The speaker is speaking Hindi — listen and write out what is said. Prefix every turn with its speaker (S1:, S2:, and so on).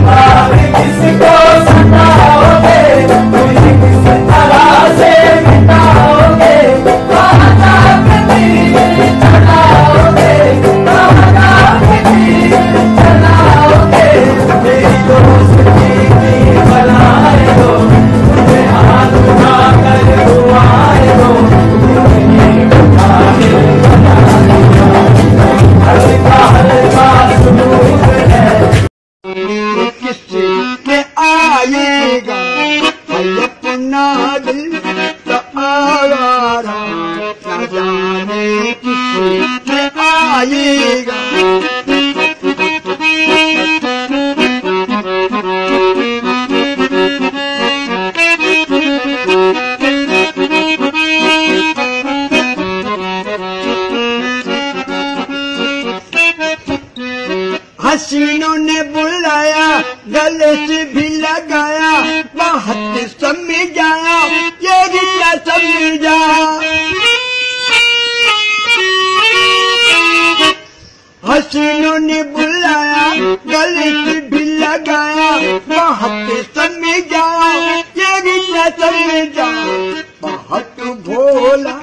S1: हसीनों ने बुलाया, गले से भी लगाया, बहुत समझाया, ये रिश्ता समझा। हसीनों ने बुलाया, गले से भी लगाया, बहुत समझाया, ये रिश्ता समझा। बहुत भोला